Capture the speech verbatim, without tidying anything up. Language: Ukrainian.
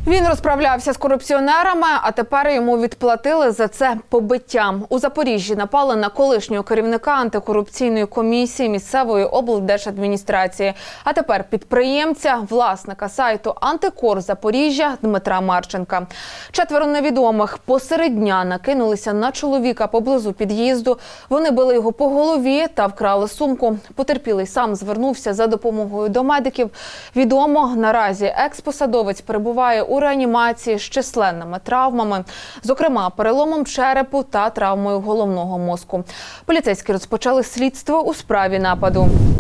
Він розправлявся з корупціонерами, а тепер йому відплатили за це побиттям. У Запоріжжі напали на колишнього керівника антикорупційної комісії місцевої облдержадміністрації, а тепер підприємця, власника сайту «Антикор Запоріжжя» Дмитра Марченка. Четверо невідомих посеред дня накинулися на чоловіка поблизу під'їзду. Вони били його по голові та вкрали сумку. Потерпілий сам звернувся за допомогою до медиків. Відомо, наразі екс-посадовець перебуває у реанімації з численними травмами, зокрема переломом черепу та травмою головного мозку. Поліцейські розпочали слідство у справі нападу.